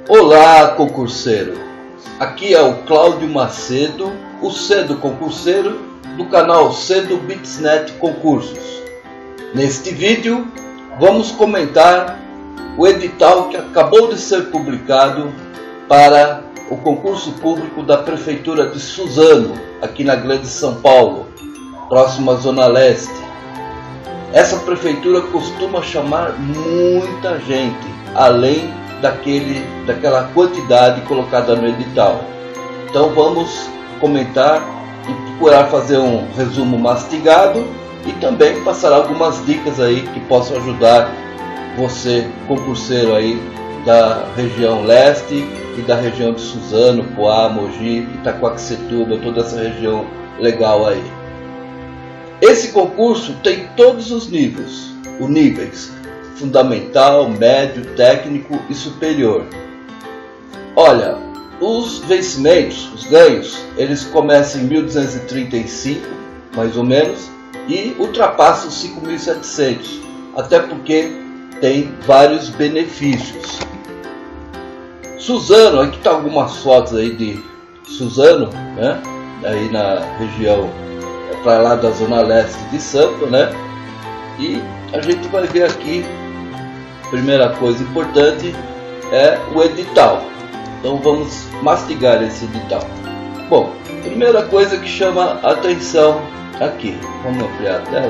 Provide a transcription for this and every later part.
Olá, concurseiro! Aqui é o Cláudio Macedo, o Cedo Concurseiro, do canal Cedo Bitsnet Concursos. Neste vídeo, vamos comentar o edital que acabou de ser publicado para o concurso público da Prefeitura de Suzano, aqui na Grande São Paulo, próximo à Zona Leste. Essa prefeitura costuma chamar muita gente, além daquela quantidade colocada no edital. Então vamos comentar e procurar fazer um resumo mastigado e também passar algumas dicas aí que possam ajudar você, concurseiro aí da região leste e da região de Suzano, Poá, Mogi, Itaquaquecetuba, toda essa região legal aí. Esse concurso tem todos os níveis, fundamental, médio, técnico e superior. Olha, os vencimentos, os ganhos, eles começam em 1235, mais ou menos, e ultrapassam os 5.700, até porque tem vários benefícios. Suzano, aqui está algumas fotos aí de Suzano, né? Aí na região para lá da Zona Leste de Sampa, né? E a gente vai ver aqui, primeira coisa importante é o edital. Então vamos mastigar esse edital. Bom, primeira coisa que chama a atenção aqui, vamos ampliar a tela.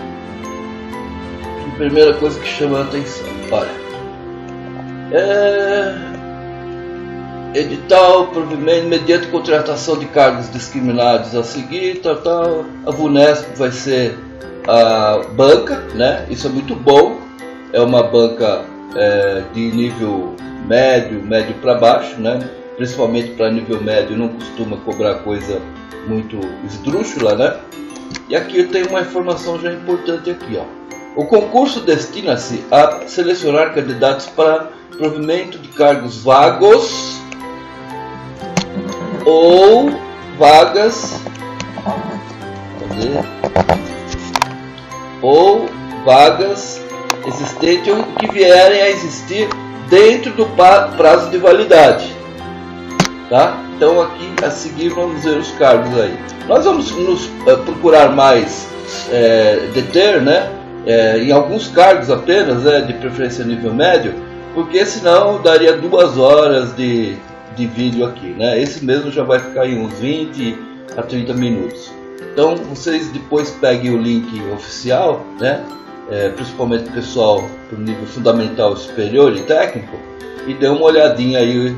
Primeira coisa que chama a atenção, olha, edital, provimento mediante contratação de cargos discriminados a seguir, tal. A VUNESP vai ser a banca, né? Isso é muito bom. É uma banca de nível médio para baixo, né? Principalmente para nível médio não costuma cobrar coisa muito esdrúxula, né? E aqui eu tenho uma informação já importante aqui, ó. O concurso destina-se a selecionar candidatos para provimento de cargos vagos ou vagas existentes ou que vierem a existir dentro do prazo de validade, tá? Então aqui a seguir vamos ver os cargos aí. Nós vamos procurar mais deter, né? Em alguns cargos apenas, de preferência nível médio, porque senão daria 2 horas de vídeo aqui, né? Esse mesmo já vai ficar em uns 20 a 30 minutos. Então vocês depois peguem o link oficial, né? Principalmente o pessoal para o nível fundamental, superior e técnico, e dê uma olhadinha aí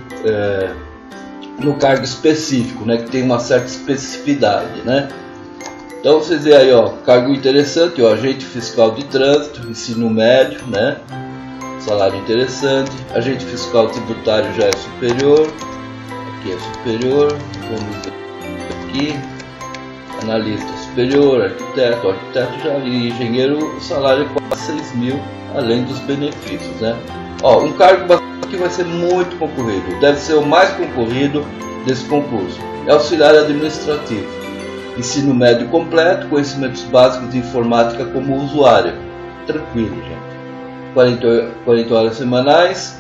no cargo específico, né? Que tem uma certa especificidade, né? Então vocês veem aí, ó, cargo interessante, ó, agente fiscal de trânsito, ensino médio, né? Salário interessante, agente fiscal tributário já é superior, aqui é superior, vamos ver aqui, analista superior, arquiteto já, e engenheiro, o salário é quase 6.000, além dos benefícios, né? Ó, um cargo que vai ser muito concorrido, deve ser o mais concorrido desse concurso, é auxiliar administrativo. Ensino médio completo, conhecimentos básicos de informática como usuário. Tranquilo, gente. 40 horas semanais,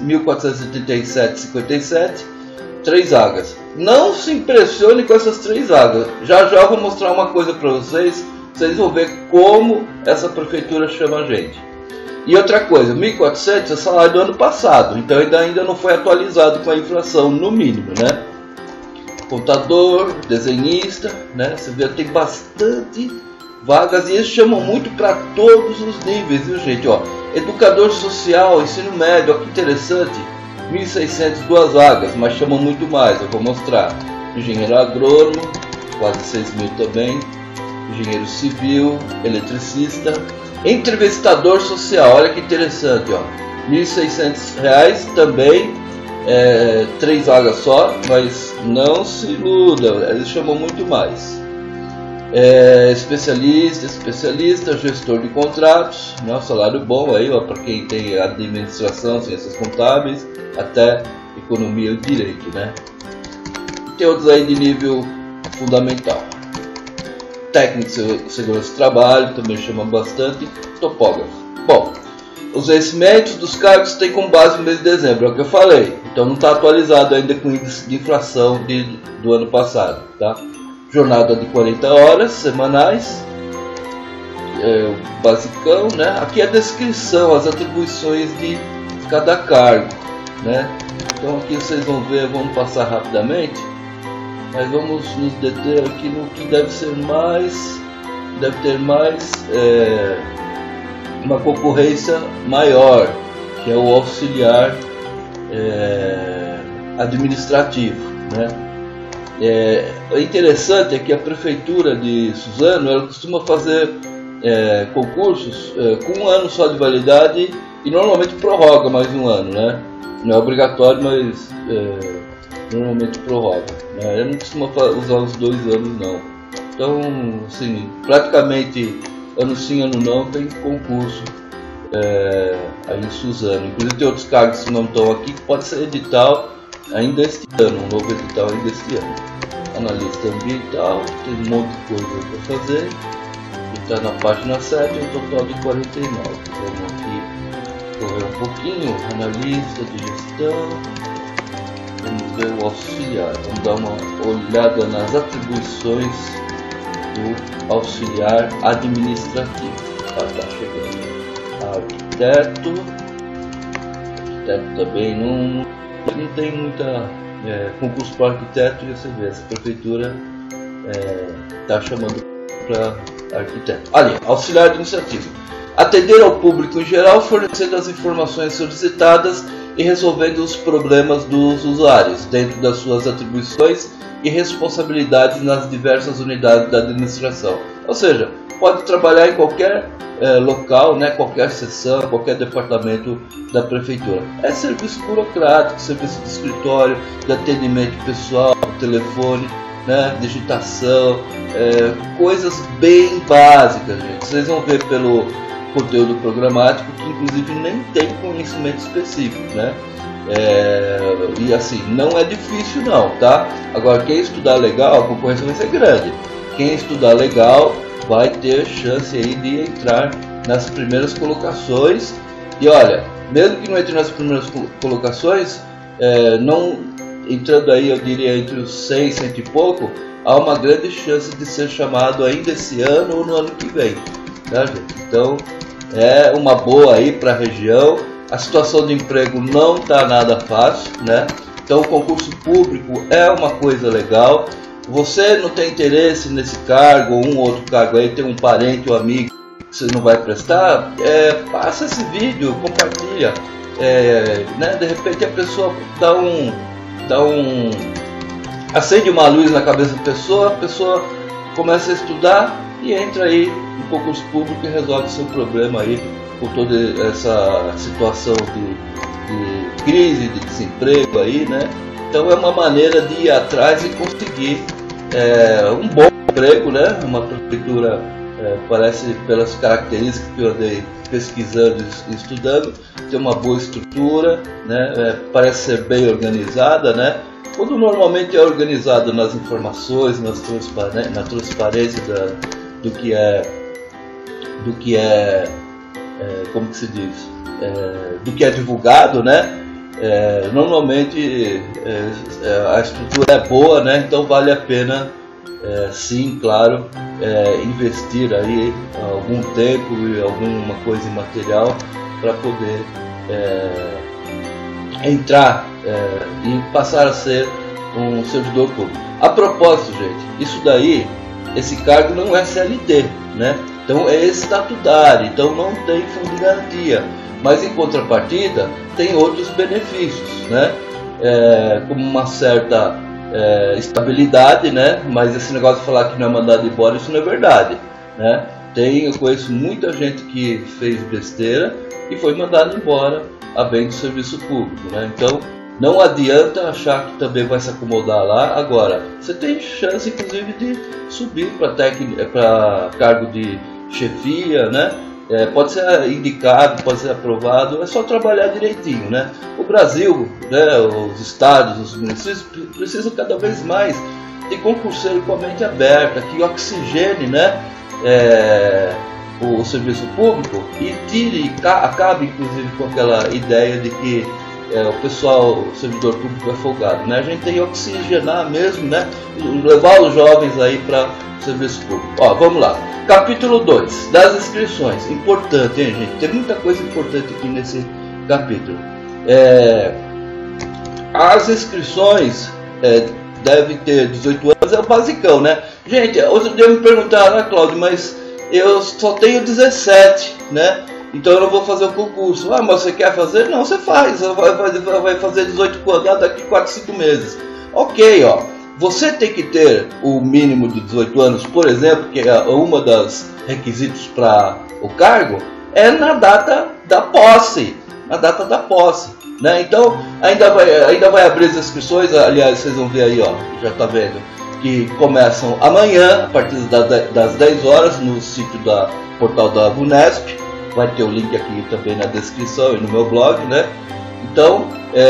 1.487,57, 3 vagas. Não se impressione com essas 3 vagas. Já eu vou mostrar uma coisa para vocês. Vocês vão ver como essa prefeitura chama a gente. E outra coisa, 1.400 é salário do ano passado. Então ainda não foi atualizado com a inflação, no mínimo, né? Contador, desenhista, né? Você vê, tem bastante vagas e eles chamam muito para todos os níveis, viu, gente? Ó, educador social, ensino médio, ó, que interessante, 1.600, 2 vagas, mas chamam muito mais, eu vou mostrar. Engenheiro agrônomo, quase 6.000 também, engenheiro civil, eletricista, entrevistador social, olha que interessante, ó, R$1.600 também. 3 vagas só, mas não se iluda, eles chamam muito mais. Especialista, gestor de contratos, né, salário bom aí, para quem tem administração, ciências contábeis, até economia e direito, né? E tem outros aí de nível fundamental. Técnico de segurança do trabalho, também chama bastante. Topógrafo. Bom, os vencimentos dos cargos têm como base o mês de dezembro, é o que eu falei. Então não está atualizado ainda com o índice de inflação do ano passado. Tá? Jornada de 40 horas semanais, o basicão, né? Aqui é a descrição, as atribuições de cada cargo, né? Então aqui vocês vão ver, vamos passar rapidamente, mas vamos nos deter aqui no que deve ter mais uma concorrência maior, que é o auxiliar administrativo, né? É interessante é que a prefeitura de Suzano, ela costuma fazer concursos com um ano só de validade e normalmente prorroga mais um ano, né? Não é obrigatório, mas normalmente prorroga, né? Ela não costuma usar os 2 anos não. Então, assim, praticamente ano sim, ano não tem concurso aí em Suzano. Inclusive tem outros cargos que não estão aqui, que pode ser edital ainda este ano, um novo edital ainda este ano. Analista ambiental, tem um monte de coisa para fazer. Está na página 7, um total de 49. Vamos aqui correr um pouquinho. Analista de gestão. Vamos ver o auxiliar. Vamos dar uma olhada nas atribuições do auxiliar administrativo. Está chegando. Arquiteto. Arquiteto também não tem muita concurso para arquiteto, e você vê, essa prefeitura está chamando para arquiteto. Ali, auxiliar administrativo. Atender ao público em geral, fornecendo as informações solicitadas e resolvendo os problemas dos usuários, dentro das suas atribuições e responsabilidades nas diversas unidades da administração. Ou seja, pode trabalhar em qualquer local, né, qualquer seção, qualquer departamento da prefeitura. É serviço burocrático, serviço de escritório, de atendimento pessoal, telefone, né, digitação, coisas bem básicas, gente. Vocês vão ver pelo conteúdo programático que inclusive nem tem conhecimento específico, né? E assim, não é difícil não, tá? Agora, quem estudar legal, a concorrência vai ser grande. Quem estudar legal vai ter chance aí de entrar nas primeiras colocações. E olha, mesmo que não entre nas primeiras colocações, não entrando aí, eu diria, entre os 100, 100 e pouco, há uma grande chance de ser chamado ainda esse ano ou no ano que vem, tá, gente? Então, é uma boa aí para a região. A situação de emprego não está nada fácil, né? Então, o concurso público é uma coisa legal. Você não tem interesse nesse cargo ou um outro cargo aí, tem um parente ou amigo que você não vai prestar, passa esse vídeo, compartilha, né? De repente a pessoa acende uma luz na cabeça da pessoa, a pessoa começa a estudar e entra aí no concurso público e resolve seu problema aí com toda essa situação de crise, de desemprego aí, né? Então é uma maneira de ir atrás e conseguir um bom emprego, né? Uma prefeitura, parece, pelas características que eu andei pesquisando e estudando, tem uma boa estrutura, né? Parece ser bem organizada, né? Quando normalmente é organizado nas informações, na transparência do que é como que se diz, do que é divulgado, né? Normalmente a estrutura é boa, né? Então vale a pena, sim, claro, investir aí algum tempo e alguma coisa em material para poder entrar e passar a ser um servidor público. A propósito, gente, isso daí, esse cargo não é CLT, né? Então é estatutário, então não tem fundo de garantia, mas em contrapartida tem outros benefícios, né? Como uma certa estabilidade, né? Mas esse negócio de falar que não é mandado embora, isso não é verdade, né? Eu conheço muita gente que fez besteira e foi mandado embora a bem do serviço público, né? Então não adianta achar que também vai se acomodar lá. Agora, você tem chance inclusive de subir para cargo de chefia, né? Pode ser indicado, pode ser aprovado, é só trabalhar direitinho, né? O Brasil, né, os estados, os municípios precisam cada vez mais de concurseiro com a mente aberta, que oxigene, né, o serviço público e acabe inclusive com aquela ideia de que o pessoal, o servidor público é folgado, né? A gente tem que oxigenar mesmo, né? Levar os jovens aí para o serviço público. Ó, vamos lá. Capítulo 2, das inscrições. Importante, hein, gente? Tem muita coisa importante aqui nesse capítulo. As inscrições devem ter 18 anos, é o basicão, né? Gente, outro dia me perguntaram, Cláudio, mas eu só tenho 17, né? Então eu não vou fazer o concurso. Ah, mas você quer fazer? Não, você faz. Você vai fazer 18 anos daqui 4, 5 meses. Ok, ó. Você tem que ter o mínimo de 18 anos, por exemplo, que é uma das requisitos para o cargo, é na data da posse. Na data da posse, né? Então ainda vai abrir as inscrições. Aliás, vocês vão ver aí, ó, já tá vendo, que começam amanhã, a partir das 10 horas, no sítio da portal da VUNESP. Vai ter o link aqui também na descrição e no meu blog, né? Então,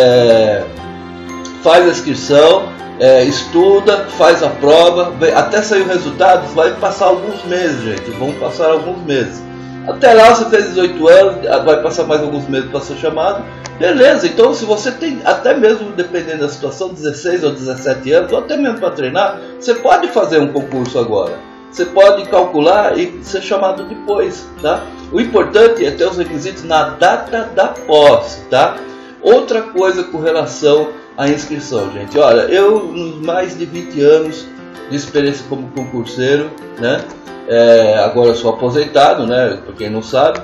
faz a inscrição, estuda, faz a prova, até sair o resultado, vai passar alguns meses, gente. Vão passar alguns meses. Até lá você fez 18 anos, vai passar mais alguns meses para ser chamado. Beleza, então se você tem, até mesmo dependendo da situação, 16 ou 17 anos, ou até mesmo para treinar, você pode fazer um concurso agora. Você pode calcular e ser chamado depois, tá? O importante é ter os requisitos na data da posse, tá? Outra coisa com relação à inscrição, gente. Olha, eu, nos mais de 20 anos de experiência como concurseiro, né? Agora eu sou aposentado, né? Para quem não sabe.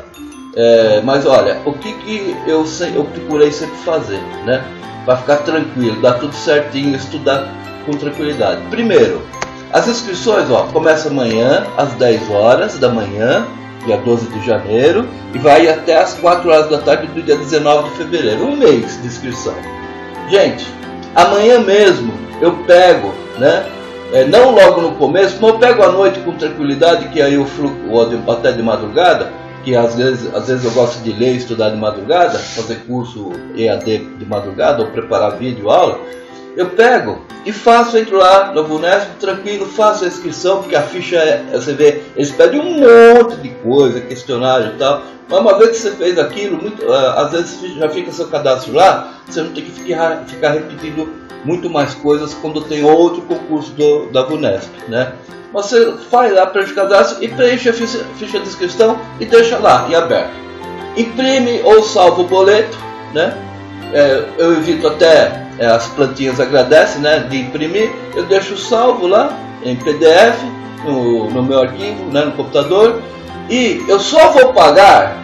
Mas olha, o que eu procurei sempre fazer, né? Para ficar tranquilo, dar tudo certinho, estudar com tranquilidade. Primeiro, as inscrições, ó, começam amanhã às 10 horas da manhã, dia 12 de janeiro, e vai até às 4 horas da tarde do dia 19 de fevereiro, um mês de inscrição. Gente, amanhã mesmo eu pego, né? Não logo no começo, mas eu pego à noite com tranquilidade, que aí eu flutuo até de madrugada, que às vezes eu gosto de ler e estudar de madrugada, fazer curso EAD de madrugada, ou preparar vídeo, aula. Eu pego e faço, entro lá no VUNESP, tranquilo, faço a inscrição, porque a ficha, você vê, eles pedem um monte de coisa, questionário e tal, mas uma vez que você fez aquilo, às vezes já fica seu cadastro lá, você não tem que ficar repetindo muito mais coisas quando tem outro concurso da VUNESP, né? Você faz lá para o cadastro e preenche a ficha de inscrição e deixa lá, em aberto. Imprime ou salva o boleto, né? Eu evito até... as plantinhas agradecem, né, de imprimir. Eu deixo salvo lá em PDF no meu arquivo, né, no computador, e eu só vou pagar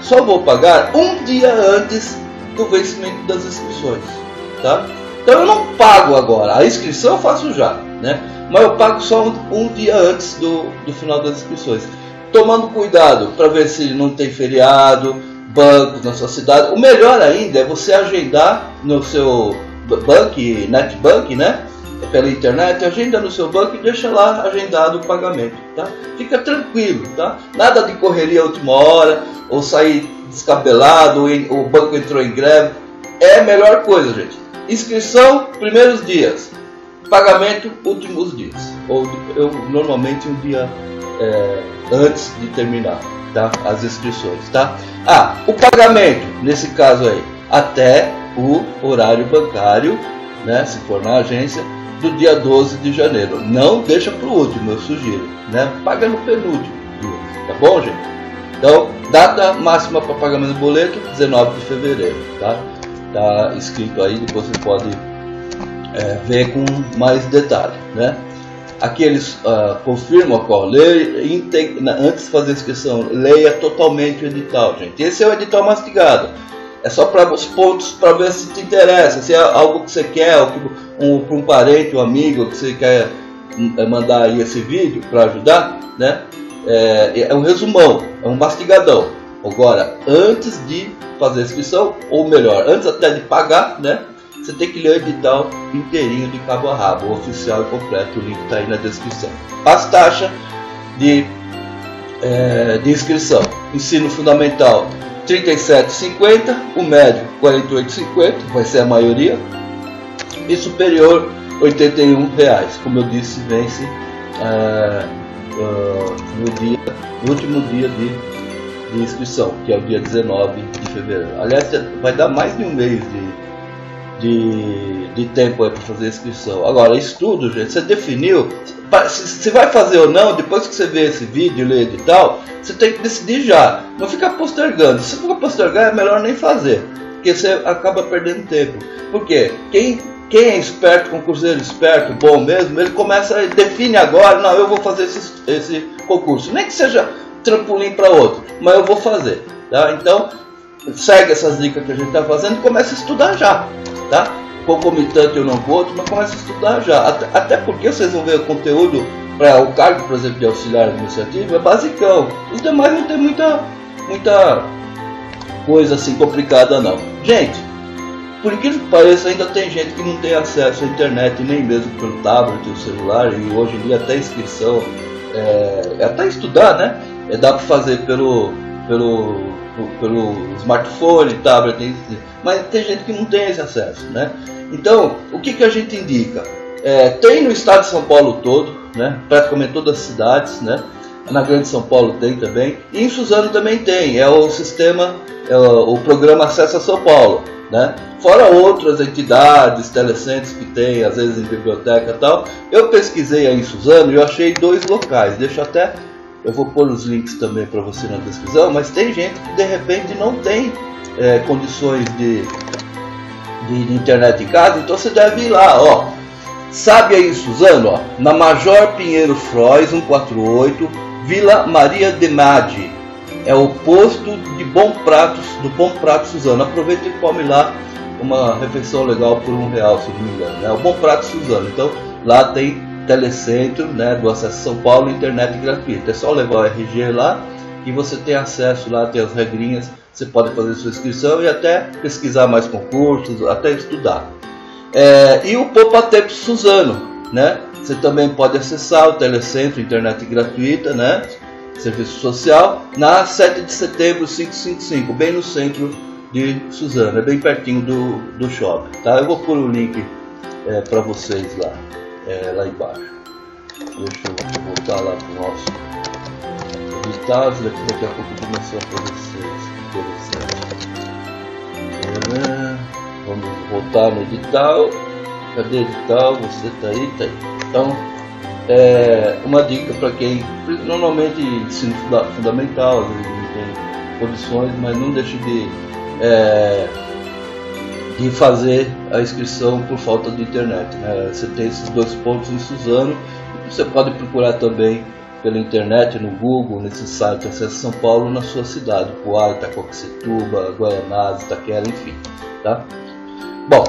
um dia antes do vencimento das inscrições, tá? Então eu não pago agora, a inscrição eu faço já, né, mas eu pago só um dia antes do final das inscrições, tomando cuidado para ver se não tem feriado, bancos na sua cidade. O melhor ainda é você agendar no seu NetBank, né? Pela internet, agenda no seu banco e deixa lá agendado o pagamento, tá? Fica tranquilo, tá? Nada de correria à última hora, ou sair descabelado, ou o banco entrou em greve. É a melhor coisa, gente. Inscrição, primeiros dias. Pagamento, últimos dias. Ou eu normalmente um dia antes de terminar, tá? As inscrições, tá? O pagamento, nesse caso aí, até o horário bancário, né, se for na agência, do dia 12 de janeiro. Não deixa para o último, eu sugiro, né? Paga no penúltimo dia, tá bom, gente? Então, data máxima para pagamento do boleto, 19 de fevereiro, tá? Tá escrito aí, depois você pode ver com mais detalhe, né? Aqui eles confirmam, antes de fazer a inscrição, leia totalmente o edital, gente. Esse é o edital mastigado. É só para os pontos, para ver se te interessa, se é algo que você quer, ou para um parente, um amigo, que você quer mandar aí esse vídeo para ajudar, né? É um resumão, é um mastigadão. Agora, antes de fazer a inscrição, ou melhor, antes até de pagar, né? Você tem que ler o edital inteirinho de cabo a rabo, o oficial e completo, o link está aí na descrição. As taxas de inscrição: ensino fundamental R$ 37,50, o médio R$ 48,50, vai ser a maioria, e superior R$ 81, como eu disse, vence no último dia de de inscrição, que é o dia 19 de fevereiro. Aliás, vai dar mais de um mês de tempo para fazer a inscrição. Agora, estudo, gente, você definiu, se vai fazer ou não, depois que você vê esse vídeo, ler edital, você tem que decidir já, não ficar postergando. Se for postergar, é melhor nem fazer, porque você acaba perdendo tempo. Porque quem é esperto, concurseiro esperto, bom mesmo, ele começa, define agora, não, eu vou fazer esse concurso, nem que seja trampolim para outro, mas eu vou fazer, tá? Então, segue essas dicas que a gente está fazendo e começa a estudar já, tá? Concomitante ou não com outro, mas começa a estudar já, até porque vocês vão ver o conteúdo para o cargo, por exemplo, de auxiliar administrativo, é basicão, os demais não tem muita coisa assim complicada não. Gente, por incrível que pareça, ainda tem gente que não tem acesso à internet, nem mesmo pelo tablet ou celular, e hoje em dia até inscrição, até estudar, né? Dá para fazer pelo smartphone, tablet, mas tem gente que não tem esse acesso, né? Então, o que a gente indica? Tem no estado de São Paulo todo, né? Praticamente todas as cidades, né? Na Grande São Paulo tem também, e em Suzano também tem, o sistema, o programa Acesso a São Paulo, né? Fora outras entidades, telecentros que tem, às vezes em biblioteca e tal. Eu pesquisei aí em Suzano e eu achei 2 locais, eu vou pôr os links também para você na descrição, mas tem gente que de repente não tem condições de internet em casa, então você deve ir lá, ó. Sabe aí em Suzano, ó, na Major Pinheiro Frois 148, Vila Maria de Madi, é o posto de Bom Pratos, do Bom Prato Suzano. Aproveita e come lá uma refeição legal por R$1, se não me engano, né? O Bom Prato Suzano. Então lá tem telecentro, né, do Acesso São Paulo, internet gratuita. É só levar o RG lá e você tem acesso lá, tem as regrinhas, você pode fazer sua inscrição e até pesquisar mais concursos, até estudar. E o Poupa Tempo Suzano, né? Você também pode acessar o telecentro, internet gratuita, né? Serviço social, na 7 de setembro 555, bem no centro de Suzano, é bem pertinho do shopping, tá? Eu vou pôr o link para vocês lá, lá embaixo. Deixa eu voltar lá para o nosso edital, daqui a pouco eu vou mostrar para vocês. Interessante. Vamos voltar no edital. Cadê o edital? Você tá aí? Tá aí. Então, uma dica para quem normalmente ensino fundamental, às vezes não tem condições, mas não deixe de fazer a inscrição por falta de internet, né? Você tem esses 2 pontos em Suzano, você pode procurar também pela internet, no Google, nesse site Acesso São Paulo, na sua cidade, Poá, Itacoaxetuba, Guaianazes, Itaquera, enfim, tá? Bom,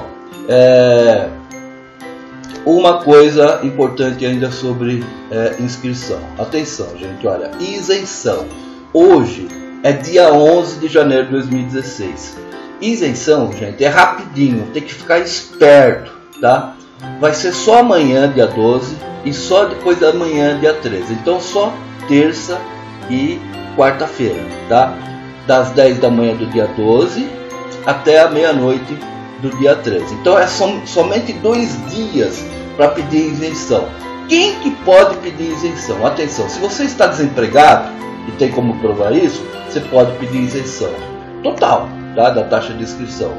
uma coisa importante ainda sobre inscrição. Atenção, gente, olha, isenção. Hoje é dia 11 de janeiro de 2016. Isenção, gente, é rapidinho, tem que ficar esperto, tá? Vai ser só amanhã, dia 12, e só depois da manhã, dia 13. Então só terça e quarta-feira, tá? Das 10 da manhã do dia 12 até a meia-noite do dia 13. Então somente 2 dias para pedir isenção. Quem que pode pedir isenção? Atenção, se você está desempregado e tem como provar isso, você pode pedir isenção total, tá, da taxa de inscrição.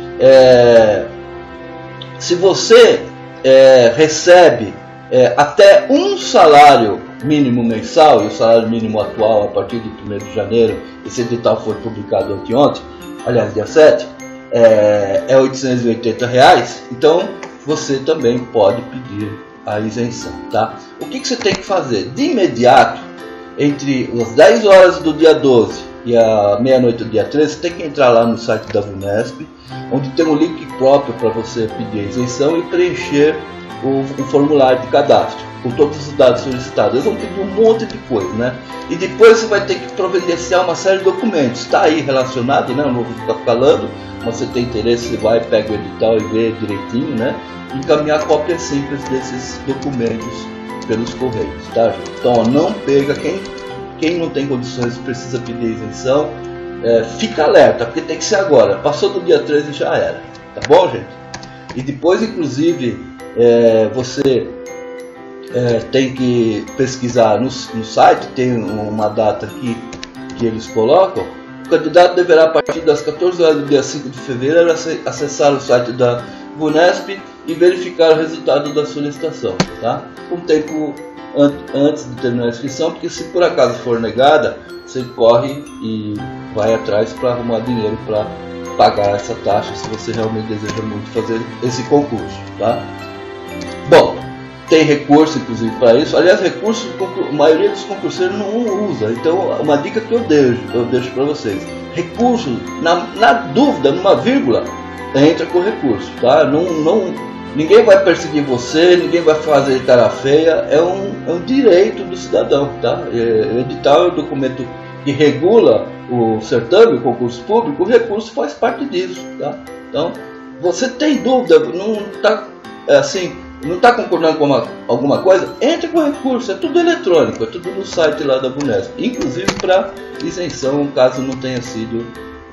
Se você recebe até um salário mínimo mensal, e o salário mínimo atual a partir de 1º de janeiro, esse edital foi publicado anteontem, aliás dia 7, é R$880, então você também pode pedir a isenção, tá? O que você tem que fazer? De imediato, entre as 10 horas do dia 12 e a meia-noite do dia 13, você tem que entrar lá no site da VUNESP, onde tem um link próprio para você pedir a isenção e preencher o formulário de cadastro, com todos os dados solicitados. Eles vão pedir um monte de coisa, né? E depois você vai ter que providenciar uma série de documentos. Está aí relacionado, né? Eu não vou ficar falando, mas você tem interesse, você vai, pega o edital e vê direitinho, né? E encaminhar cópias simples desses documentos pelos correios, tá, gente? Então, ó, não perca. Quem não tem condições precisa pedir isenção, fica alerta, porque tem que ser agora. Passou do dia 13 já era, tá bom, gente? E depois, inclusive, você tem que pesquisar no site, tem uma data aqui que eles colocam, o candidato deverá, a partir das 14 horas do dia 5 de fevereiro, acessar o site da VUNESP e verificar o resultado da solicitação, tá? Com tempo antes de terminar a inscrição, porque se por acaso for negada, você corre e vai atrás para arrumar dinheiro para pagar essa taxa, se você realmente deseja muito fazer esse concurso, tá? Bom, tem recurso inclusive para isso. Aliás, recursos a maioria dos concurseiros não usa. Então, uma dica que eu deixo para vocês: recurso, na dúvida, numa vírgula, entra com recurso, tá? Ninguém vai perseguir você, ninguém vai fazer cara feia. É um direito do cidadão, tá? O edital é o documento que regula o certame, o concurso público. O recurso faz parte disso, tá? Então, você tem dúvida, não está assim, não está concordando com alguma coisa, entre com recurso, é tudo eletrônico, é tudo no site lá da VUNESP, inclusive para isenção, caso não tenha sido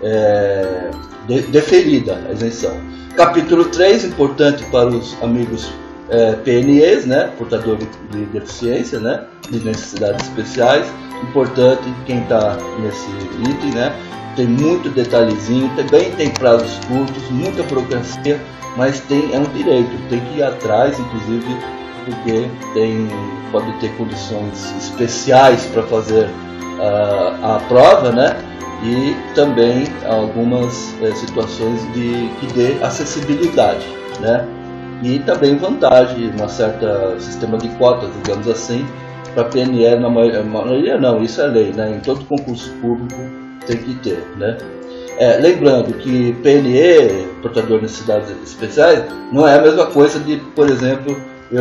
deferida a isenção. Capítulo 3, importante para os amigos PNEs, né, portador de deficiência, né, de necessidades especiais, importante quem está nesse item, né, tem muito detalhezinho, também tem prazos curtos, muita burocracia, mas é um direito, tem que ir atrás, inclusive porque pode ter condições especiais para fazer a prova, né? E também algumas situações que dê acessibilidade, né? E também vantagem, uma certa sistema de cotas, digamos assim, para PNE, na maioria não, isso é lei, né? Em todo concurso público tem que ter, né? Lembrando que PNE, portador de necessidades especiais, não é a mesma coisa de, por exemplo,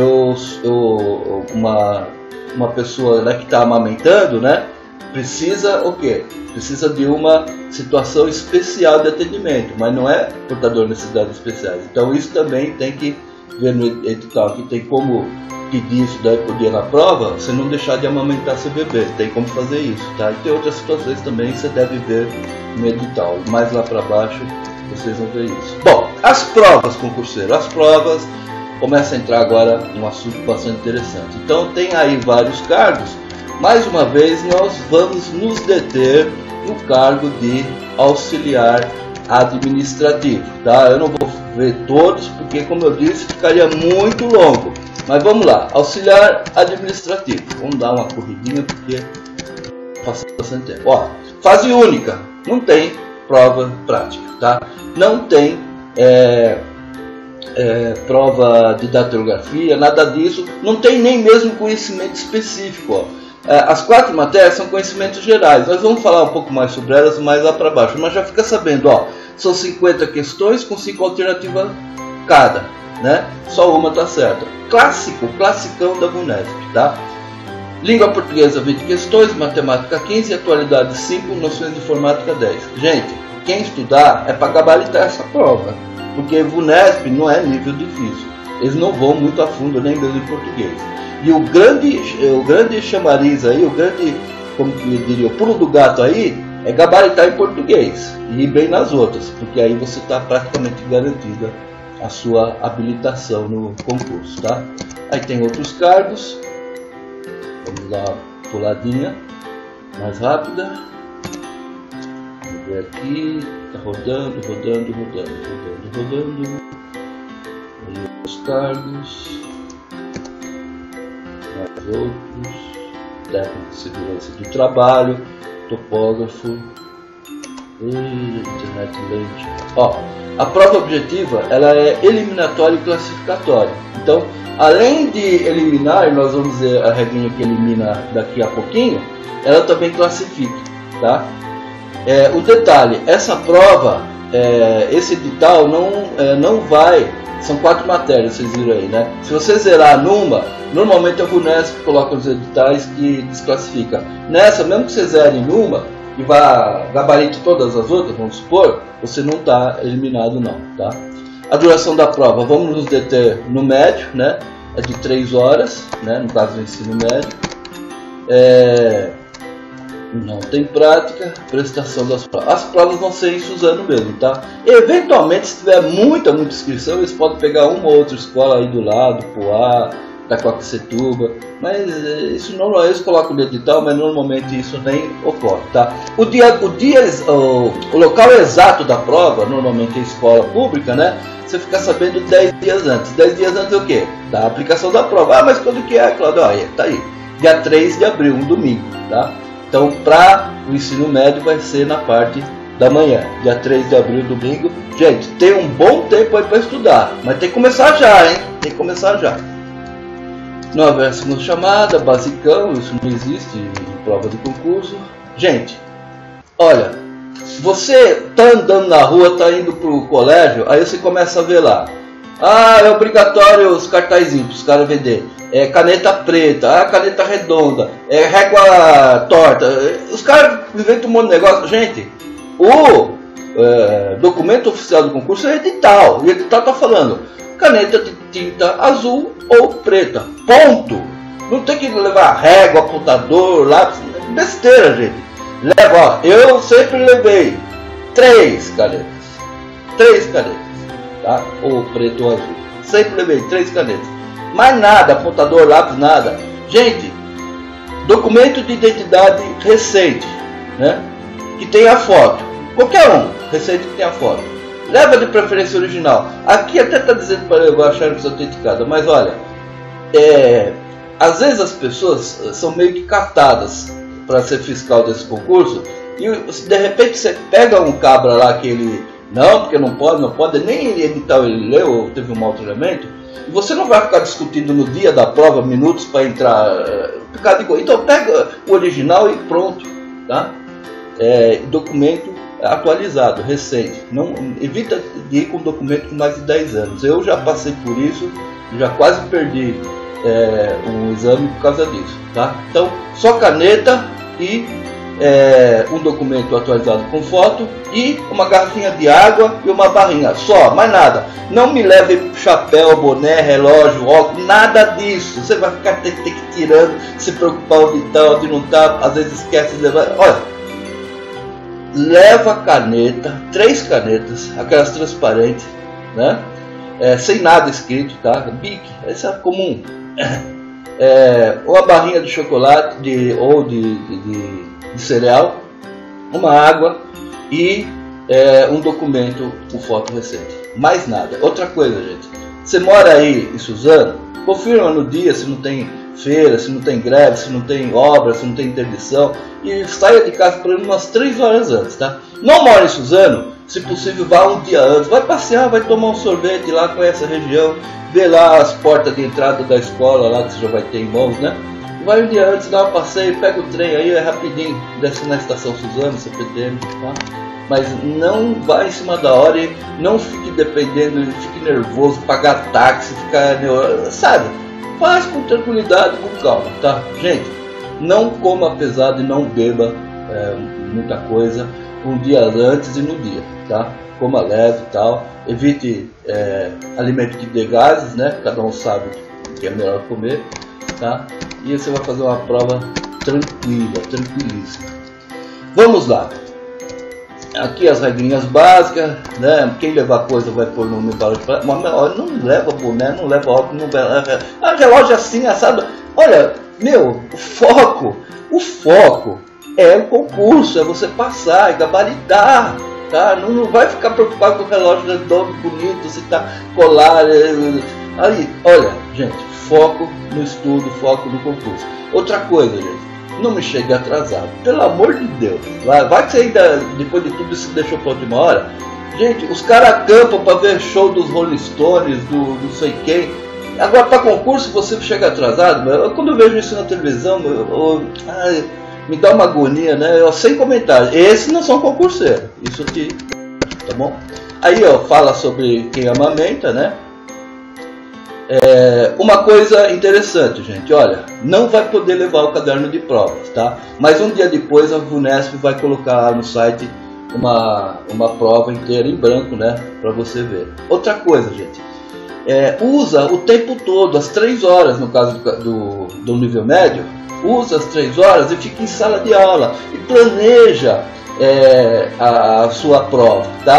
uma pessoa, né, que está amamentando, né, precisa o quê? Precisa de uma situação especial de atendimento, mas não é portador de necessidades especiais. Então isso também tem que ver no edital, que tem como pedir isso daí por dia na prova, você não deixar de amamentar seu bebê, tem como fazer isso, tá? E tem outras situações também que você deve ver no edital, mais lá para baixo vocês vão ver isso. Bom, as provas, concurseiro, as provas, começa a entrar agora um assunto bastante interessante. Então tem aí vários cargos, mais uma vez nós vamos nos deter no cargo de auxiliar administrativo, tá? Eu não vou ver todos, porque como eu disse, ficaria muito longo. Mas vamos lá, auxiliar administrativo. Vamos dar uma corridinha porque passa bastante tempo. Ó, fase única, não tem prova prática, tá? Não tem prova de datilografia, nada disso. Não tem nem mesmo conhecimento específico. Ó. As 4 matérias são conhecimentos gerais. Nós vamos falar um pouco mais sobre elas mais lá para baixo. Mas já fica sabendo, ó, são 50 questões com 5 alternativas cada, né? Só uma está certa. Classicão da VUNESP, tá? Língua portuguesa 20 questões, matemática 15, atualidade 5, noções de informática 10. Gente, quem estudar é para gabaritar essa prova, porque VUNESP não é nível difícil. Eles não vão muito a fundo nem mesmo em português. E o grande chamariz aí, o grande, como eu diria, o pulo do gato aí, é gabaritar em português e ir bem nas outras, porque aí você está praticamente garantida a sua habilitação no concurso, tá? Aí tem outros cargos. Vamos dar uma puladinha mais rápida. Vamos ver aqui. Tá rodando. Aí os cargos. Mais outros. Técnico de segurança do trabalho. Topógrafo. Internet lente. Ó, a prova objetiva ela é eliminatória e classificatória. Então, além de eliminar, nós vamos ver a regrinha que elimina daqui a pouquinho, ela também classifica, tá? O detalhe, essa prova, esse edital não vai, são 4 matérias, vocês viram aí, né? Se você zerar numa, normalmente a VUNESP coloca os editais que desclassifica. Nessa, mesmo que você zere numa e vá gabarito todas as outras, vamos supor, você não está eliminado não, tá? A duração da prova, vamos nos deter no médio, né? É de 3 horas, né? No caso do ensino médio. Não tem prática, prestação das provas. As provas vão ser em Suzano mesmo, tá? Eventualmente, se tiver muita inscrição, eles podem pegar uma ou outra escola aí do lado, Poá, da Coxetuba, mas isso não, eles colocam no edital, mas normalmente isso nem ocorre, tá? O local exato da prova, normalmente é escola pública, né? Você fica sabendo 10 dias antes. 10 dias antes o quê? Da aplicação da prova. Ah, mas quando que é, Cláudio? Ah, tá aí. Dia 3 de abril, um domingo, tá? Então, para o ensino médio vai ser na parte da manhã, dia 3 de abril, domingo. Gente, tem um bom tempo aí para estudar, mas tem que começar já, hein? Tem que começar já. Não haver segunda chamada, basicão, isso não existe em prova de concurso. Gente, olha, você tá andando na rua, tá indo pro colégio, aí você começa a ver lá. Ah, é obrigatório os cartazinhos para os caras vender. É caneta preta, caneta redonda, é régua torta. Os caras inventam um monte de negócio. Gente, o documento oficial do concurso é edital. O edital está falando caneta de tinta azul ou preta. Ponto. Não tem que levar régua, apontador, lápis. Besteira, gente. Leva, ó, eu sempre levei 3 canetas. 3 canetas, tá? Ou preto ou azul. Sempre levei 3 canetas. Mais nada, apontador, lápis, nada. Gente, documento de identidade recente, né? Que tem a foto. Qualquer um recente que tenha a foto. Leva de preferência original. Aqui até está dizendo para levar a xerox autenticada, mas olha, às vezes as pessoas são meio que catadas para ser fiscal desse concurso e de repente você pega um cabra lá que ele não, porque não pode, nem edital ele leu ou teve um mau treinamento, e você não vai ficar discutindo no dia da prova minutos para entrar. Então pega o original e pronto, tá? Documento atualizado, recente. Não, evita de ir com documento com mais de 10 anos. Eu já passei por isso, já quase perdi um exame por causa disso, tá? Então, só caneta e um documento atualizado com foto e uma garrafinha de água e uma barrinha, só, mais nada. Não me leve chapéu, boné, relógio, óculos, nada disso. Você vai ficar tirando, se preocupar onde tá, onde não tá, às vezes esquece de levar. Olha, leva caneta, 3 canetas, aquelas transparentes, né? Sem nada escrito, tá? Bic, essa é comum. Uma barrinha de chocolate ou de cereal, uma água e um documento com foto recente. Mais nada. Outra coisa, gente. Você mora aí em Suzano, confirma no dia se não tem feira, se não tem greve, se não tem obra, se não tem interdição, e saia de casa por umas 3 horas antes, tá? Não mora em Suzano, se possível vá um dia antes, vai passear, vai tomar um sorvete lá, conhece a região, vê lá as portas de entrada da escola lá que você já vai ter em mãos, né? Vai um dia antes, dá um passeio, pega o trem aí, é rapidinho, desce na estação Suzano, CPTM, tá? Mas não vá em cima da hora e não fique dependendo, fique nervoso, pagar táxi, ficar, sabe? Faz com tranquilidade, com calma, tá? Gente, não coma pesado e não beba muita coisa um dia antes e no dia, tá? Coma leve e tal, evite alimento que dê gases, né? Cada um sabe o que é melhor comer, tá? E você vai fazer uma prova tranquila, tranquilíssima. Vamos lá. Aqui as regrinhas básicas, né? Quem levar coisa vai pôr no embalo de prato. Mas não leva boné, não leva óculos, não leva relógio assim, assado. Olha, meu, o foco é o concurso, é você passar, é gabaritar, tá? Não vai ficar preocupado com o relógio redondo, bonito, se tá colar. Aí, olha, gente, foco no estudo, foco no concurso. Outra coisa, gente. Não me chegue atrasado, pelo amor de Deus. Vai que você ainda, depois de tudo isso, deixou para última hora. Gente, os caras acampam para ver show dos Rolling Stones, do não sei quem. Agora, para concurso, você chega atrasado. Quando eu vejo isso na televisão, me dá uma agonia, né? Sem comentários. Esses não são concurseiros. Isso aqui, tá bom? Aí, ó, fala sobre quem amamenta, né? Uma coisa interessante, gente, olha, não vai poder levar o caderno de provas, tá? Mas um dia depois a VUNESP vai colocar lá no site uma prova inteira em branco, né? Para você ver. Outra coisa, gente, usa o tempo todo, as 3 horas no caso do nível médio, usa as 3 horas e fica em sala de aula e planeja a sua prova, tá?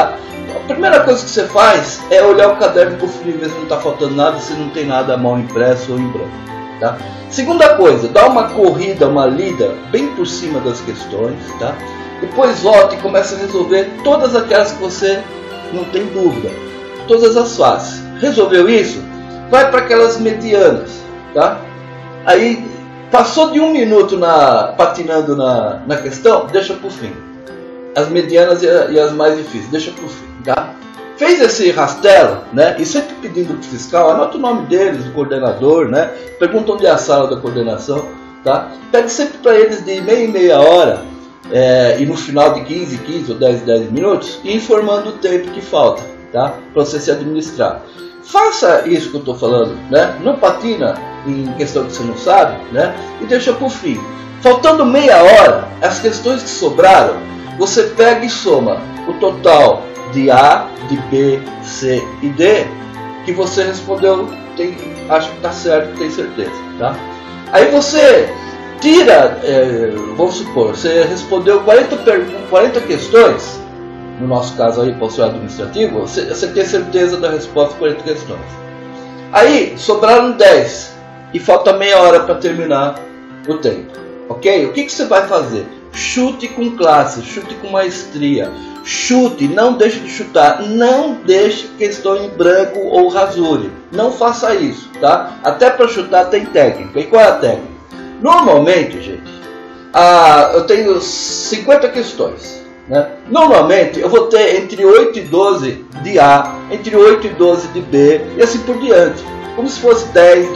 a primeira coisa que você faz é olhar o caderno e conferir, ver se não está faltando nada, se não tem nada mal impresso ou em branco. Tá? Segunda coisa, dá uma corrida, uma lida bem por cima das questões. Tá? Depois volta e começa a resolver todas aquelas que você não tem dúvida. Todas as fáceis. Resolveu isso? Vai para aquelas medianas. Tá? Aí, passou de 1 minuto patinando na questão, deixa para o fim. As medianas e as mais difíceis, deixa para o fim. Tá? Fez esse rastelo, né? E sempre pedindo para o fiscal, anota o nome deles, do coordenador, né? Pergunta onde é a sala da coordenação. Tá? Pede sempre para eles de meia em meia hora, e no final de 15 ou 10 minutos, e informando o tempo que falta, tá? Para você se administrar. Faça isso que eu estou falando, né? Não patina em questão que você não sabe, né? E deixa para o fim. Faltando meia hora, as questões que sobraram, você pega e soma o total de A, de B, C e D que você respondeu, acho que está certo, tem certeza, tá? Aí você tira, vamos supor, você respondeu 40 questões, no nosso caso aí, para o administrativo, você tem certeza da resposta 40 questões. Aí sobraram 10 e falta meia hora para terminar o tempo, ok? O que você vai fazer? Chute com classe, chute com maestria, chute, não deixe de chutar, não deixe questão em branco ou rasure, não faça isso, tá? Até para chutar tem técnica. E qual é a técnica? Normalmente, gente, eu tenho 50 questões, né? Normalmente eu vou ter entre 8 e 12 de A, entre 8 e 12 de B e assim por diante, como se fosse 10,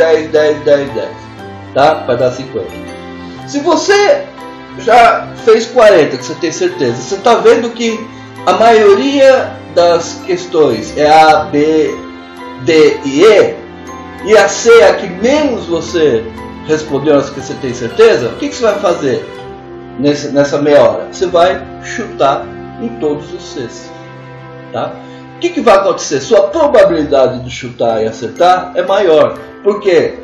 tá? Para dar 50. Se você já fez 40, que você tem certeza, você está vendo que a maioria das questões é A, B, D e E, e a C é a que menos você respondeu, as que você tem certeza. O que você vai fazer nessa meia hora? Você vai chutar em todos os Cs, tá? O que vai acontecer? Sua probabilidade de chutar e acertar é maior, porque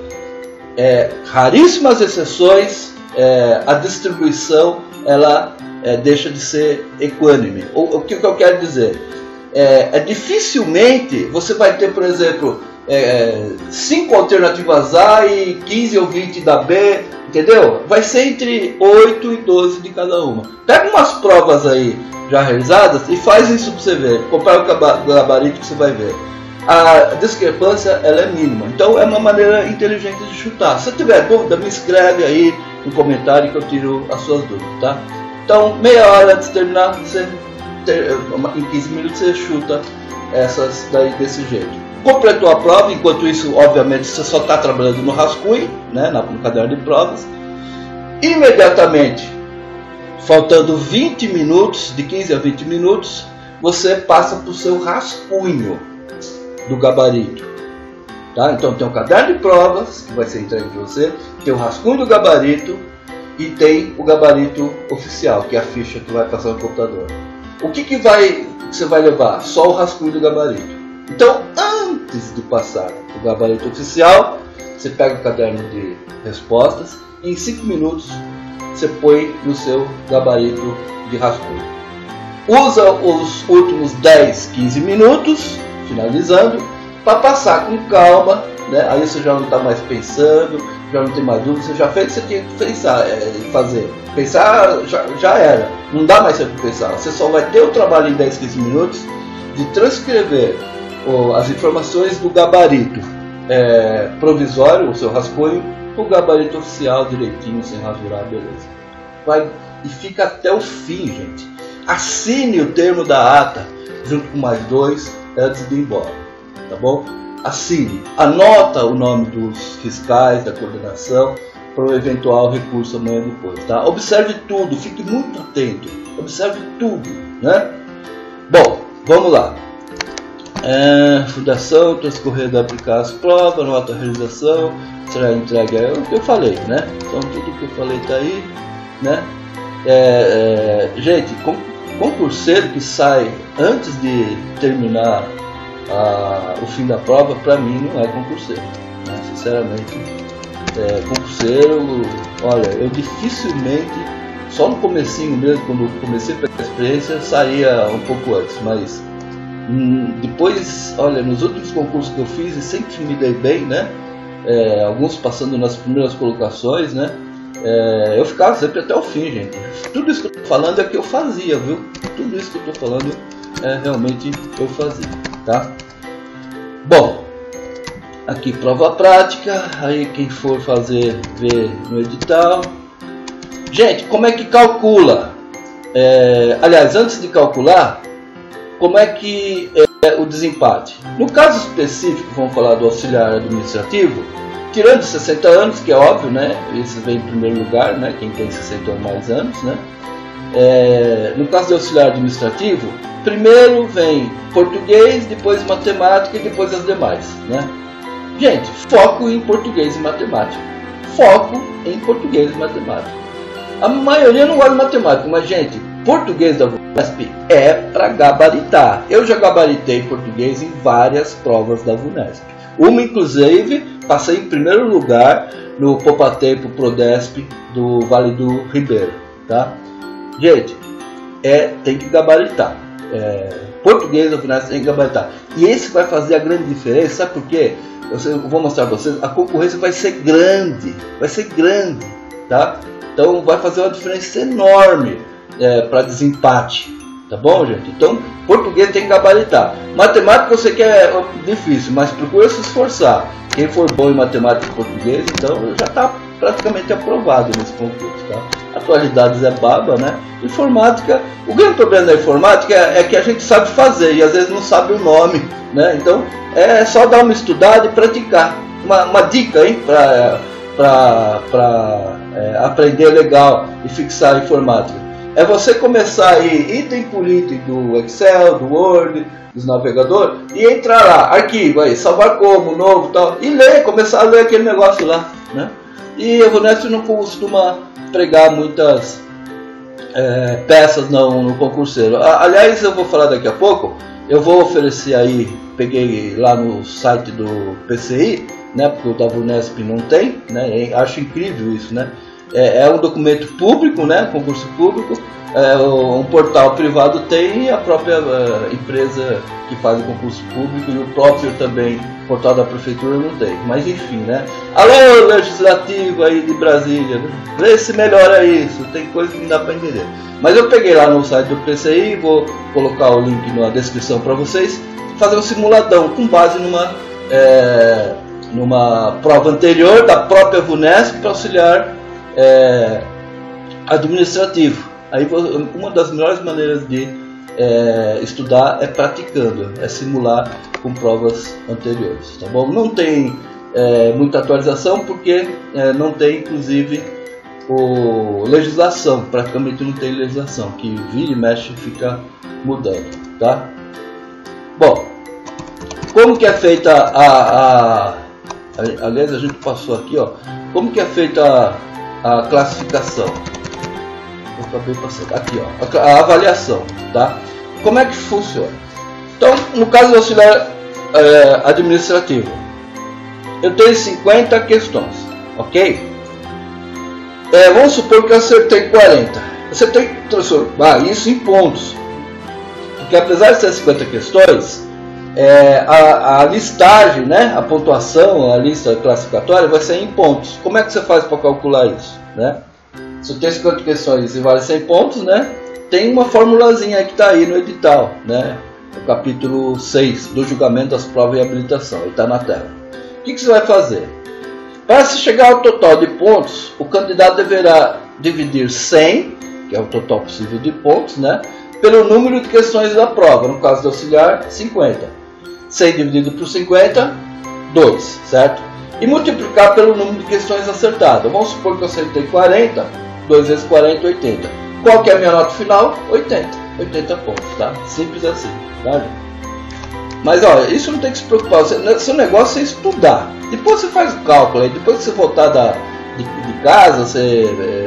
raríssimas exceções, a distribuição ela deixa de ser equânime. O que eu quero dizer? Dificilmente você vai ter, por exemplo, 5 alternativas A e 15 ou 20 da B, entendeu? Vai ser entre 8 e 12 de cada uma. Pega umas provas aí já realizadas e faz isso para você ver. Compara o gabarito que você vai ver. A discrepância ela é mínima. Então é uma maneira inteligente de chutar. Se tiver dúvida, me escreve aí no comentário que eu tiro as suas dúvidas, tá? Então, meia hora antes de terminar, em 15 minutos você chuta essas daí desse jeito. Completou a prova, enquanto isso, obviamente, você só está trabalhando no rascunho, né, no caderno de provas. Imediatamente, faltando 20 minutos, de 15 a 20 minutos, você passa para o seu rascunho do gabarito. Tá? Então tem o caderno de provas, que vai ser entregue para você, tem o rascunho do gabarito e tem o gabarito oficial, que é a ficha que vai passar no computador. O que você vai levar? Só o rascunho do gabarito. Então, antes de passar o gabarito oficial, você pega o caderno de respostas e em 5 minutos você põe no seu gabarito de rascunho. Usa os últimos 10, 15 minutos, finalizando, para passar com calma, né? Aí você já não está mais pensando, já não tem mais dúvida, você já fez o que você tinha que pensar, fazer. Pensar já era, não dá mais tempo para pensar. Você só vai ter o trabalho em 10, 15 minutos de transcrever as informações do gabarito provisório, o seu rascunho, o gabarito oficial direitinho, sem rasurar, beleza. E fica até o fim, gente. Assine o termo da ata junto com mais 2 antes de ir embora, tá bom? Assine, anota o nome dos fiscais da coordenação para o eventual recurso amanhã depois, tá? Observe tudo, fique muito atento, observe tudo, né? Bom, vamos lá. Fundação, transcorrer de aplicar as provas, nota realização, será entregue, é o que eu falei, né? Então tudo que eu falei está aí, né? Gente, concurseiro que sai antes de terminar o fim da prova, para mim não é concurseiro, né? Sinceramente, concurseiro, olha, eu dificilmente, só no comecinho mesmo, quando eu comecei a pegar experiência, saía um pouco antes, mas Depois, olha, nos outros concursos que eu fiz, e sempre me dei bem, né? Alguns passando nas primeiras colocações, né? Eu ficava sempre até o fim, gente. Tudo isso que eu tô falando é que eu fazia, viu? Tudo isso que eu tô falando realmente eu fazia, tá? Bom, aqui prova prática, aí quem for fazer, vê no edital. Gente, como é que calcula? Aliás, antes de calcular, como é que é o desempate? No caso específico, vamos falar do auxiliar administrativo, tirando 60 anos, que é óbvio, né? Esse vem em primeiro lugar, né? Quem tem 60 ou mais anos, né? No caso do auxiliar administrativo, primeiro vem português, depois matemática e depois as demais, né? Gente, foco em português e matemática. Foco em português e matemática. A maioria não gosta de matemática, mas, gente, português da VUNESP é para gabaritar. Eu já gabaritei português em várias provas da VUNESP. Uma, inclusive, passei em primeiro lugar no Poupatempo Prodesp do Vale do Ribeiro, tá? Gente, tem que gabaritar. Português da VUNESP tem que gabaritar. E esse vai fazer a grande diferença, sabe por quê? Eu vou mostrar para vocês, a concorrência vai ser grande, tá? Então vai fazer uma diferença enorme para desempate, tá bom, gente? Então, português tem que gabaritar. Matemática eu sei que é difícil, mas procura se esforçar. Quem for bom em matemática e português, então já está praticamente aprovado nesse concurso, tá? Atualidades é baba, né? Informática, o grande problema da informática é que a gente sabe fazer e às vezes não sabe o nome, né? Então é só dar uma estudada e praticar. Uma dica, hein, para aprender legal e fixar a informática. É você começar aí item por item do Excel, do Word, dos navegadores e entrar lá, arquivo aí, salvar como, novo e tal, e ler, começar a ler aquele negócio lá, né? E a VUNESP não costuma pregar muitas peças no concurseiro. Aliás, eu vou falar daqui a pouco, eu vou oferecer aí, peguei lá no site do PCI, né, porque o da VUNESP não tem, né, acho incrível isso, né? É um documento público, né, concurso público, um portal privado tem e a própria empresa que faz o concurso público e o próprio também portal da prefeitura não tem. Mas enfim, né? Alô, legislativo aí de Brasília, né? Vê se melhora isso, tem coisa que não dá para entender. Mas eu peguei lá no site do PCI, vou colocar o link na descrição para vocês, fazer um simuladão com base numa prova anterior da própria VUNESP para auxiliar administrativo. Aí uma das melhores maneiras de estudar é praticando, é simular com provas anteriores, tá bom? Não tem muita atualização porque não tem, inclusive, legislação, praticamente não tem legislação, que vira e mexe e fica mudando, tá? Bom, como que é feita aliás, a gente passou aqui, ó, como que é feita a classificação? Eu acabei passando aqui, ó, a avaliação, tá? Como é que funciona? Então, no caso do auxiliar administrativo, eu tenho 50 questões, ok? Vamos supor que eu acertei 40. Você tem que transformar isso em pontos, porque apesar de ser 50 questões, a listagem, né, a pontuação, a lista classificatória vai ser em pontos. Como é que você faz para calcular isso, né? Se eu tenho 50 questões e vale 100 pontos, né, tem uma formulazinha que está aí no edital, né, no capítulo 6 do julgamento das provas e habilitação, ele está na tela. O que você vai fazer? Para se chegar ao total de pontos, o candidato deverá dividir 100, que é o total possível de pontos, né, pelo número de questões da prova, no caso do auxiliar, 50. 100 dividido por 50, 2, certo? E multiplicar pelo número de questões acertadas. Vamos supor que eu acertei 40, 2 vezes 40, 80. Qual que é a minha nota final? 80. 80 pontos, tá? Simples assim, tá, gente? Mas, olha, isso não tem que se preocupar. Seu negócio é estudar. Depois você faz o cálculo aí. Depois que você voltar de casa, você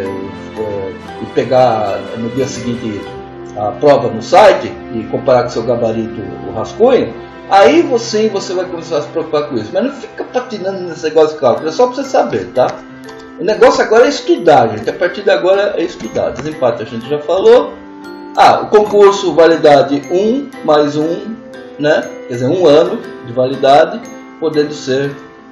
e pegar no dia seguinte a prova no site e comparar com o seu gabarito o rascunho, aí você vai começar a se preocupar com isso. Mas não fica patinando nesse negócio de cálculo, é só para você saber, tá? O negócio agora é estudar, gente. A partir de agora é estudar. Desempate a gente já falou. O concurso, validade 1 mais 1 né? Quer dizer, 1 ano de validade, podendo ser,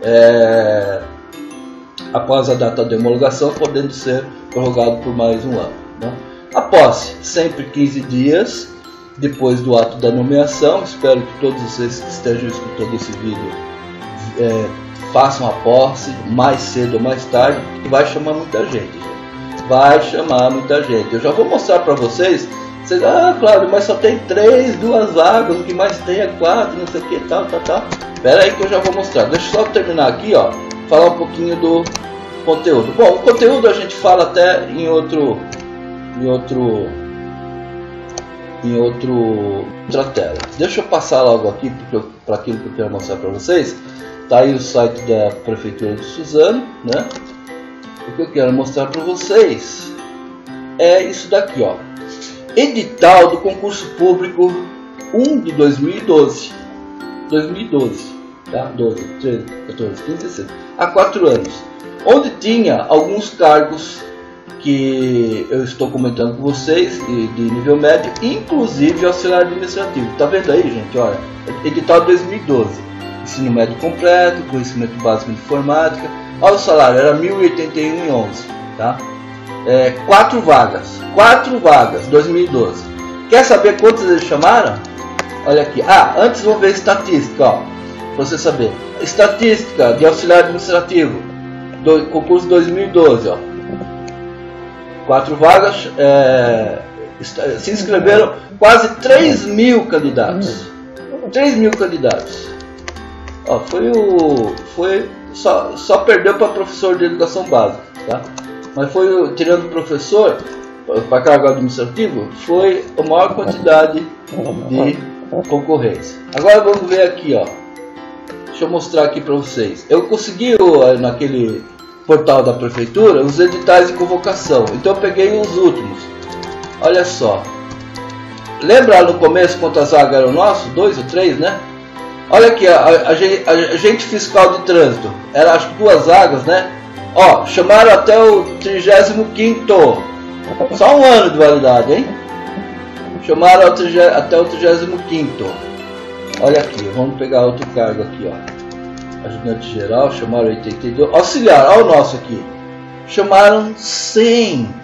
após a data de homologação, podendo ser prorrogado por mais 1 ano. Né? A posse, sempre 15 dias depois do ato da nomeação. Espero que todos vocês que estejam escutando esse vídeo façam a posse mais cedo ou mais tarde, que vai chamar muita gente. Vai chamar muita gente. Eu já vou mostrar para vocês. Vocês, Cláudio, mas só tem 2 vagas, o que mais tem é 4, não sei o que, tal. Espera aí que eu já vou mostrar. Deixa eu só terminar aqui, ó, falar um pouquinho do conteúdo. Bom, o conteúdo a gente fala até em outra tela. Deixa eu passar logo aqui para aquilo que eu quero mostrar para vocês. Tá aí o site da Prefeitura de Suzano, né? O que eu quero mostrar para vocês é isso daqui, ó. Edital do concurso público 1 de 2012. 2012, tá? 12, 13, 14, 15, 16. Há 4 anos. Onde tinha alguns cargos que eu estou comentando com vocês, de nível médio, inclusive auxiliar administrativo. Tá vendo aí, gente? Olha, edital 2012. Ensino médio completo, conhecimento básico de informática. Olha o salário, era R$ 1.081,11, tá? 4 vagas, 2012. Quer saber quantos eles chamaram? Olha aqui. Antes vamos ver estatística, ó, para você saber. Estatística de auxiliar administrativo, concurso 2012, ó. 4 vagas, se inscreveram quase 3.000 candidatos. 3.000 candidatos. Ó, só perdeu para professor de educação básica, tá? Mas foi, tirando o professor para cargo administrativo, foi a maior quantidade de concorrência. Agora vamos ver aqui, ó. Deixa eu mostrar aqui para vocês. Eu consegui naquele portal da prefeitura os editais de convocação. Então eu peguei os últimos. Olha só. Lembra no começo quantas vagas eram nossas? 2 ou 3, né? Olha aqui, agente fiscal de trânsito. Era acho que 2 vagas, né? Ó, chamaram até o 35º. Só 1 ano de validade, hein? Chamaram até o 35º. Olha aqui, vamos pegar outro cargo aqui, ó. Ajudante geral, chamaram 82. Auxiliar, olha o nosso aqui. Chamaram 100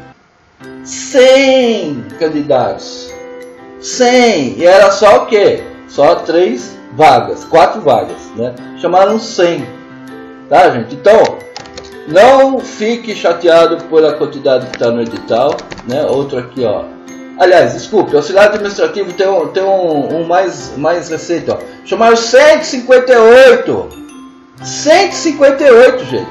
candidatos. 100. E era só o quê? Só 3 vagas, 4 vagas, né? Chamaram 100. Tá, gente? Então, não fique chateado pela quantidade que está no edital, né? Outro aqui, ó. Aliás, desculpe, auxiliar administrativo tem um mais recente, ó. Chamaram 158. 158, gente.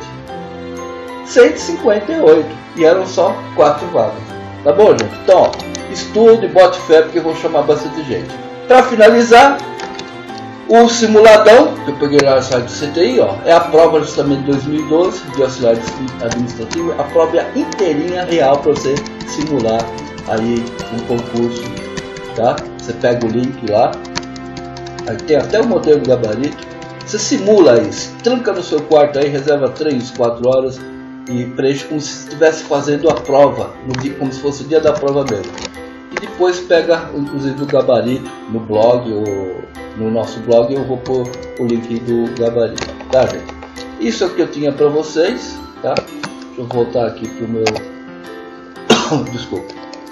158. E eram só 4 vagas. Tá bom, gente? Então, ó, estude e bote fé, porque eu vou chamar bastante gente. Para finalizar, o simuladão, que eu peguei lá no site do CTI, ó, é a prova justamente de 2012 de auxiliar administrativo. A prova é inteirinha real para você simular aí um concurso, tá? Você pega o link lá, aí tem até o modelo de gabarito. Você simula isso, tranca no seu quarto aí, reserva 3, 4 horas e preenche como se estivesse fazendo a prova, no dia, como se fosse o dia da prova mesmo. E depois pega, inclusive, o gabarito no blog, ou no nosso blog, eu vou pôr o link do gabarito, tá, gente? Isso é o que eu tinha para vocês, tá? Deixa eu voltar aqui pro meu... Desculpa.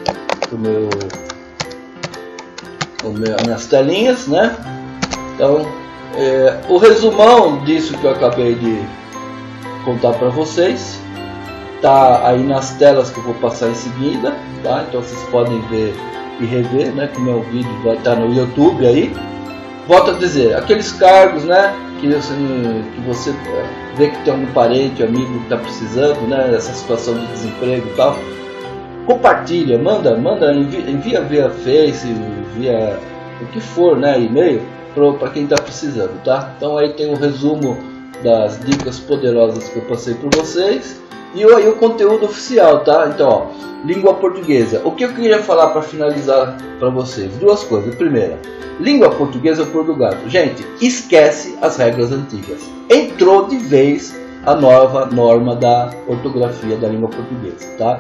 Minhas telinhas, né? Então, o resumão disso que eu acabei de contar para vocês tá aí nas telas que eu vou passar em seguida, tá? Então vocês podem ver e rever, né? Que meu vídeo vai estar no YouTube aí. Volto a dizer, aqueles cargos, né? Que você vê que tem algum parente, amigo que está precisando, né? Essa situação de desemprego e tal. Compartilha, envia via Face, via o que for, né? E-mail para quem está precisando, tá? Então aí tem um resumo das dicas poderosas que eu passei para vocês e aí o conteúdo oficial, tá? Então, ó, língua portuguesa. O que eu queria falar para finalizar para vocês? 2 coisas. Primeira, língua portuguesa ou pulo do gato. Gente, esquece as regras antigas. Entrou de vez a nova norma da ortografia da língua portuguesa, tá?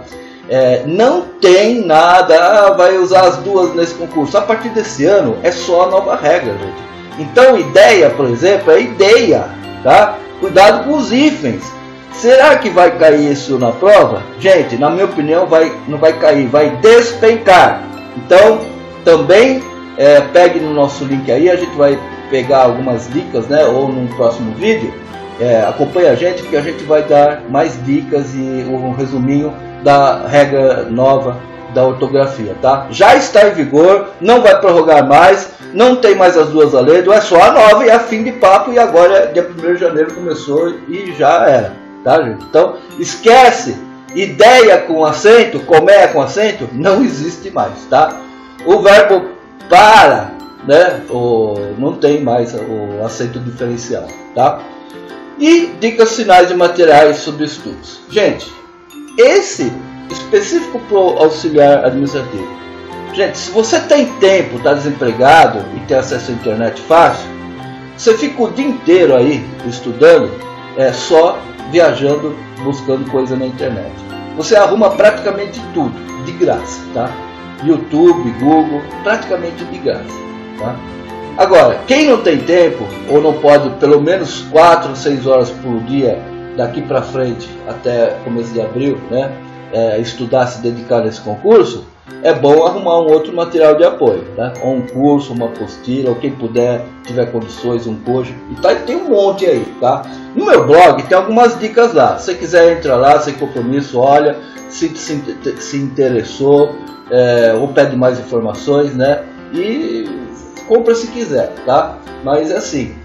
não tem nada, vai usar as duas nesse concurso. A partir desse ano é só a nova regra, gente. Então ideia, por exemplo, é ideia, tá? Cuidado com os hífens. Será que vai cair isso na prova? Gente, na minha opinião não vai cair, vai despencar. Então também pegue no nosso link aí, a gente vai pegar algumas dicas, né? Ou no próximo vídeo, acompanhe a gente que a gente vai dar mais dicas e um resuminho da regra nova da ortografia, tá? Já está em vigor, não vai prorrogar mais, não tem mais as duas além, é só a nova e a fim de papo, e agora dia 1º de janeiro começou e já era, tá, gente? Então esquece, ideia com acento, colmeia com acento, não existe mais, tá? O verbo para, né? Não tem mais o acento diferencial, tá? E dicas finais de materiais sobre estudos. Gente, esse específico para o auxiliar administrativo. Gente, se você tem tempo, está desempregado e tem acesso à internet fácil, você fica o dia inteiro aí estudando, só viajando, buscando coisa na internet. Você arruma praticamente tudo, de graça, tá? YouTube, Google, praticamente de graça, tá? Agora, quem não tem tempo, ou não pode pelo menos 4 ou 6 horas por dia, daqui para frente, até começo de abril, né? Estudar, se dedicar nesse concurso, é bom arrumar um outro material de apoio, né? Ou um curso, uma apostila, ou quem puder, tiver condições, um coach. E tem um monte aí, tá? No meu blog tem algumas dicas lá. Se você quiser, entra lá, sem compromisso, olha, se interessou, ou pede mais informações, né? E compra se quiser, tá? Mas assim,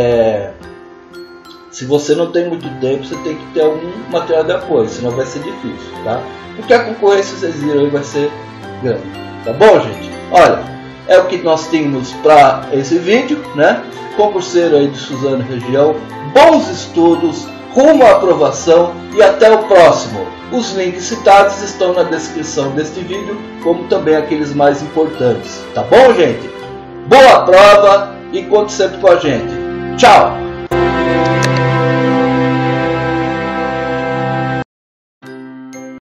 se você não tem muito tempo, você tem que ter algum material de apoio, senão vai ser difícil, tá? Porque a concorrência, vocês viram aí, vai ser grande, tá bom, gente? Olha, é o que nós tínhamos para esse vídeo, né? Concurseiro aí de Suzano região, bons estudos, rumo à aprovação e até o próximo. Os links citados estão na descrição deste vídeo, como também aqueles mais importantes, tá bom, gente? Boa prova e conte sempre com a gente. Tchau!